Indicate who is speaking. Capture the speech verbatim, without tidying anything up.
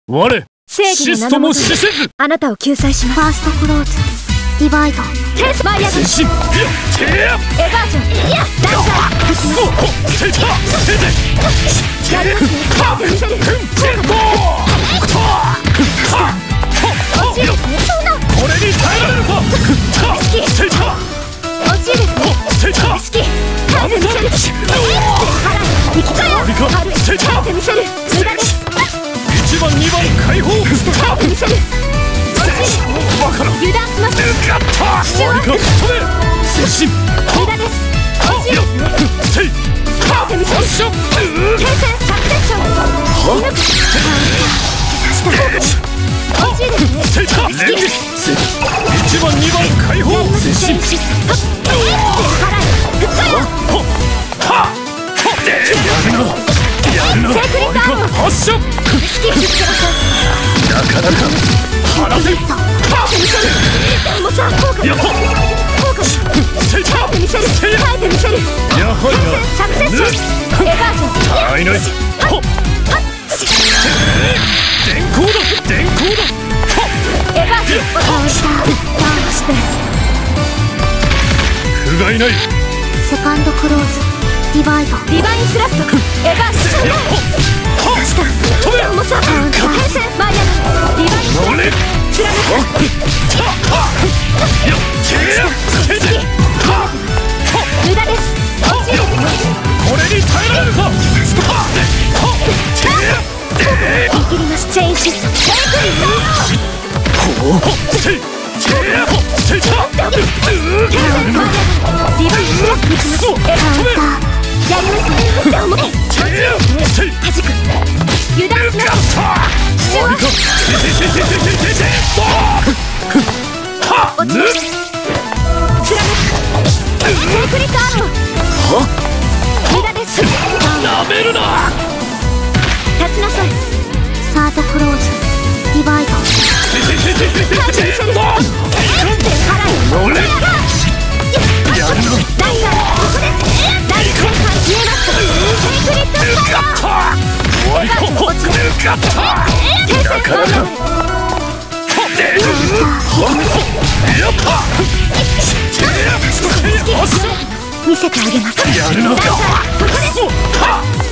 Speaker 1: 我
Speaker 2: 正義
Speaker 1: シスト
Speaker 2: の名のもと
Speaker 1: も死せず。
Speaker 2: あなたを救済します。ファーストクローズディバイドケースマイヤー
Speaker 1: 前進。いやてや
Speaker 2: エバージョンいやダンジャー
Speaker 1: そうせいたせいで
Speaker 2: やりますねカーブ見せる
Speaker 1: ジェット
Speaker 2: 惜しいですねそんな
Speaker 1: これに耐えられるか。せいた
Speaker 2: 惜しいですね
Speaker 1: せいた
Speaker 2: 意識カーブ見せる払い生き返る軽い
Speaker 1: せいた
Speaker 2: カーブ見せる無駄です
Speaker 1: いちばんにばん解放。
Speaker 2: カーブ見せる
Speaker 1: わからん。
Speaker 2: 油断します
Speaker 1: 抜かった終わりか。止め前進。
Speaker 2: 無駄です惜しいですね
Speaker 1: せい
Speaker 2: カーブ見せる
Speaker 1: よっしゃ。
Speaker 2: 継戦サクセッション見抜く下方向惜しいですね
Speaker 1: せいた連撃。いちばんにばん解放。前進。
Speaker 2: 払い復活よ
Speaker 1: はっやるなやるな。
Speaker 2: セークリッドアーム
Speaker 1: 発射。
Speaker 2: 意識ぶつけなさい
Speaker 1: なかなか放て。
Speaker 2: カーブ見せるでもさ効果
Speaker 1: やっ
Speaker 2: 効果
Speaker 1: せいた
Speaker 2: カーブ見せる耐えて見せる
Speaker 1: やはり
Speaker 2: サクセッションエバージョン
Speaker 1: なないない。はっ電光だ電光だ。
Speaker 2: エバージョンダウンしたダウンして
Speaker 1: 不甲斐ない。
Speaker 2: セカンドクローズディバイドディバインスラッシュエバージョン下
Speaker 1: 止め
Speaker 2: でもさ変遷マイヤーディバインスラッ
Speaker 1: 俺
Speaker 2: シュ貫く
Speaker 1: よっせいで
Speaker 2: 無駄です惜しいですね
Speaker 1: これに耐えられるか。
Speaker 2: 言い切りますチェインシフトセークリッド
Speaker 1: せいせいた
Speaker 2: マイヤーディバインスラッシュにきますエバーやりますねでも弾く油断します終わり
Speaker 1: せいせいせいせいせいせいはっぬ
Speaker 2: 貫くセークリッドアーム無駄です
Speaker 1: なめるな。
Speaker 2: 立ちなさいサードクローズディバイド
Speaker 1: せいせいせいせいせい
Speaker 2: カーブ見せる払い
Speaker 1: 俺
Speaker 2: やるなダイヤーここで大戦艦消えましたセークリッドファイヤー
Speaker 1: 終わりか。抜かったなかなかやった
Speaker 2: 見せてあげます
Speaker 1: やるな。
Speaker 2: ここで